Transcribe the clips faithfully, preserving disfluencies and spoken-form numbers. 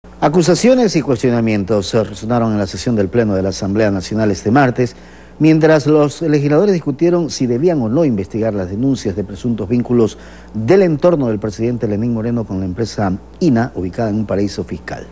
Acusaciones y cuestionamientos resonaron en la sesión del Pleno de la Asamblea Nacional este martes, mientras los legisladores discutieron si debían o no investigar las denuncias de presuntos vínculos del entorno del presidente Lenín Moreno con la empresa I N A, ubicada en un paraíso fiscal.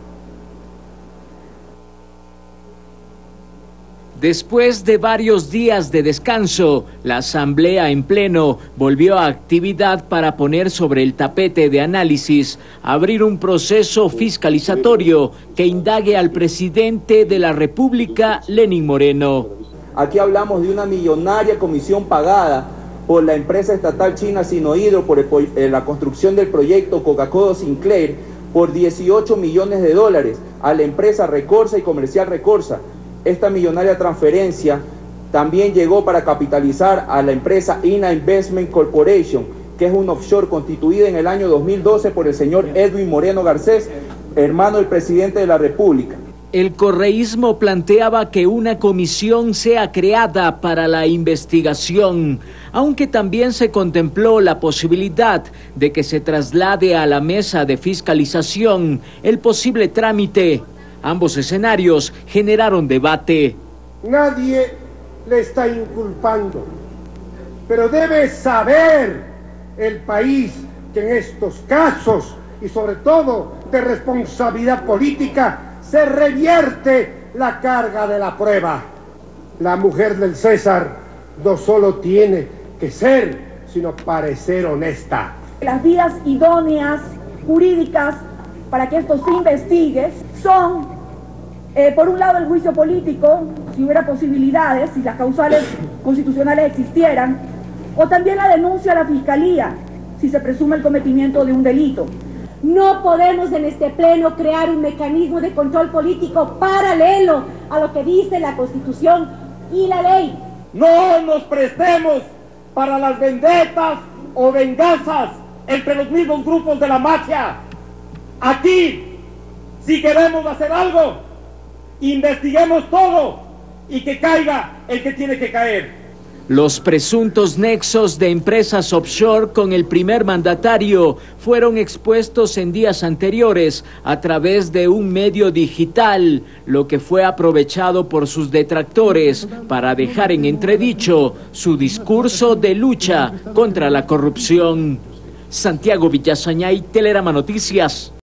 Después de varios días de descanso, la Asamblea en pleno volvió a actividad para poner sobre el tapete de análisis, abrir un proceso fiscalizatorio que indague al presidente de la República, Lenín Moreno. Aquí hablamos de una millonaria comisión pagada por la empresa estatal china Sinohydro por el, la construcción del proyecto Coca-Cola Sinclair por dieciocho millones de dólares a la empresa Recorsa y Comercial Recorsa. Esta millonaria transferencia también llegó para capitalizar a la empresa I N A Investment Corporation, que es un offshore constituida en el año dos mil doce por el señor Edwin Moreno Garcés, hermano del presidente de la República. El correísmo planteaba que una comisión sea creada para la investigación, aunque también se contempló la posibilidad de que se traslade a la mesa de fiscalización el posible trámite. Ambos escenarios generaron debate. Nadie le está inculpando, pero debe saber el país que en estos casos, y sobre todo de responsabilidad política, se revierte la carga de la prueba. La mujer del César no solo tiene que ser, sino parecer honesta. Las vías idóneas, jurídicas, para que esto se investigue son, eh, por un lado, el juicio político, si hubiera posibilidades, si las causales constitucionales existieran, o también la denuncia a la Fiscalía, si se presume el cometimiento de un delito. No podemos en este pleno crear un mecanismo de control político paralelo a lo que dice la Constitución y la ley. No nos prestemos para las vendetas o venganzas entre los mismos grupos de la mafia. Aquí, si queremos hacer algo, investiguemos todo y que caiga el que tiene que caer. Los presuntos nexos de empresas offshore con el primer mandatario fueron expuestos en días anteriores a través de un medio digital, lo que fue aprovechado por sus detractores para dejar en entredicho su discurso de lucha contra la corrupción. Santiago Villasañay, Telerama Noticias.